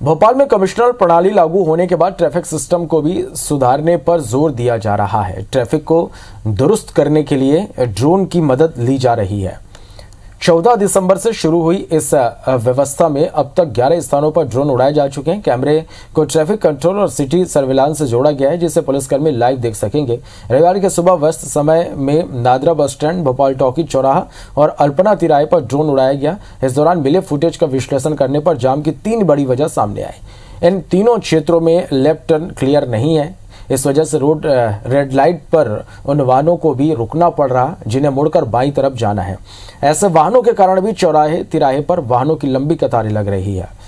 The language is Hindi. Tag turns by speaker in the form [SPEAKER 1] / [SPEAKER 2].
[SPEAKER 1] भोपाल में कमिश्नर प्रणाली लागू होने के बाद ट्रैफिक सिस्टम को भी सुधारने पर जोर दिया जा रहा है। ट्रैफिक को दुरुस्त करने के लिए ड्रोन की मदद ली जा रही है। 14 दिसंबर से शुरू हुई इस व्यवस्था में अब तक 11 स्थानों पर ड्रोन उड़ाए जा चुके हैं। कैमरे को ट्रैफिक कंट्रोल और सिटी सर्विलांस से जोड़ा गया है, जिससे पुलिसकर्मी लाइव देख सकेंगे। रविवार की सुबह व्यस्त समय में NADRA bus stand, Bhopal talkie चौराहा और अल्पना तिराहे पर ड्रोन उड़ाया गया। इस दौरान मिले फुटेज का विश्लेषण करने पर जाम की 3 बड़ी वजह सामने आई। इन तीनों क्षेत्रों में लेफ्ट टर्न क्लियर नहीं है। इस वजह से रोड रेड लाइट पर उन वाहनों को भी रुकना पड़ रहा जिन्हें मुड़कर बाईं तरफ जाना है। ऐसे वाहनों के कारण भी चौराहे तिराहे पर वाहनों की लंबी कतारें लग रही है।